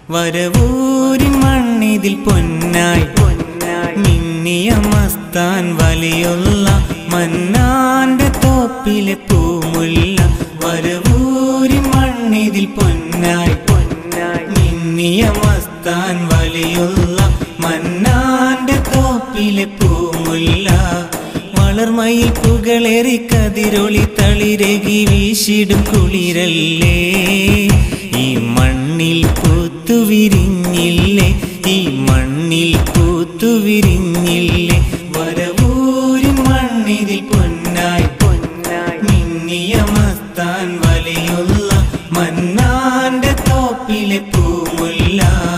വരവൂരിൻ മണ്ണിതിൽ പൊന്നായി മിന്നിയ മസ്താൻ വലിയുള്ള മന്നാന്റെ തോപ്പിലെ പൂമുല്ല. വരവൂരിൻ മണ്ണിതിൽ പൊന്നായി മിന്നിയ മസ്താൻ വലിയുള്ള മന്നാന്റെ തോപ്പിലെ പൂമുല്ല. വളർമയിൽ പുകളേറി കതിരൊളി തളിരകി വീശിടും കുളിരല്ലേ. ഈ മണ്ണിൽ പൂത്തുവിരിഞ്ഞില്ലേ, ഈ മണ്ണിൽ പൂത്തുവിരിഞ്ഞില്ലേ. വരവൂരിൻ മണ്ണിതിൽ പൊന്നായി മിന്നിയ മസ്താൻ വലിയുള്ള മന്നാന്റെ തോപ്പിലെ പൂമുല്ല.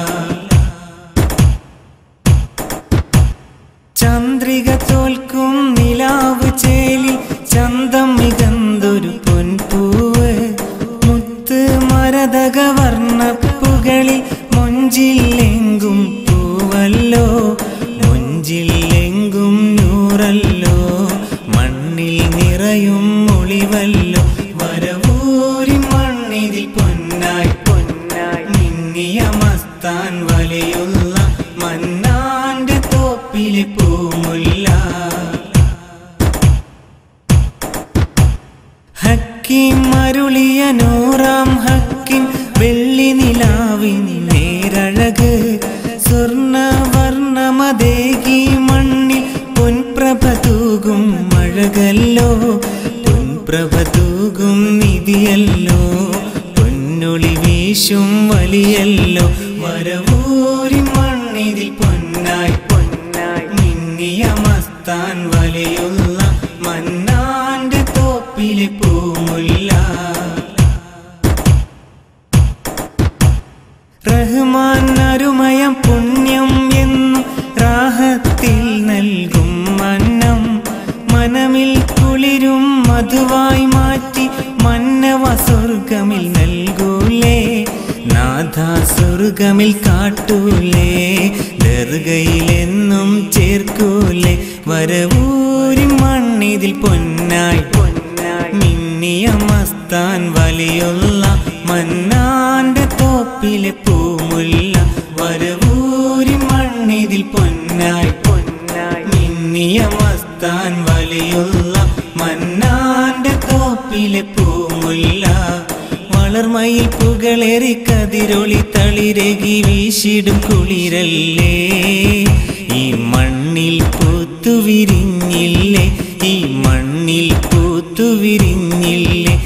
ചന്ദ്രിക തോൽക്കും നിലാവ് ചേലിൽ ചന്തം മികന്തൊരു പൊൻപൂവ്. മുത്ത് മരതക വർണ്ണപ്പുകളിൽ മൊഞ്ചില്ലെങ്കും പൂവല്ലോ, മൊഞ്ചില്ലെങ്കും നൂറല്ലോ, മണ്ണിൽ നിറയും ഒളിവല്ലോ. വരവൂരിൻ മണ്ണിതിൽ പൊന്നായി മിന്നിയ മസ്താൻ വലിയുള്ള മന്നാന്റെ തോപ്പിലെ പൂമുല്ല. ഹക്കീം അരുളിയ നൂറാം ഹക്കിൻ വെള്ളി നിലാവിൻ നേരഴക്. സ്വർണ്ണവർണ്ണമതേകി മണ്ണിൽ പൊൻപ്രഭ തൂകും മഴകല്ലോ, പൊൻപ്രഭ തൂകും നിധിയല്ലോ, പൊന്നൊളി വീശും വലിയല്ലോ. വരവൂരിൻ മണ്ണിതിൽ പൊന്നായി മിന്നിയ മസ്താൻ വലിയുള്ള മന്നാന്റെ തോപ്പിലെ പൂമുല്ല. റഹ്മാൻ അരുമയം പുണ്യം എന്നും റാഹത്തിൽ നൽകും മന്നം. മനമിൽ കുളിരും മധുവായി മാറ്റി മന്നവ സ്വർഗമിൽ നൽകൂലേ. നാഥ സ്വർഗമിൽ കാട്ടൂലേ, ദർഗയിലെന്നും ചേർക്കൂലേ. വരവൂരിൻ മണ്ണിതിൽ പൊന്നായി മിന്നിയ മസ്താൻ വലിയുള്ള മന്നാന്റെ തോപ്പിലെ പൂമുല്ല. വരവൂരിൻ മണ്ണിതിൽ പൊന്നായി മിന്നിയ മസ്താൻ വലിയുള്ള മന്നാന്റെ തോപ്പിലെ പൂമുല്ല. വളർമയിൽ പുകളേറി കതിരൊളി തളിരകി വീശിടും കുളിരല്ലേ. ഈ മണ്ണിൽ പൂത്തുവിരിഞ്ഞില്ലേ, ഈ മണ്ണിൽ പൂത്തുവിരിഞ്ഞില്ലേ.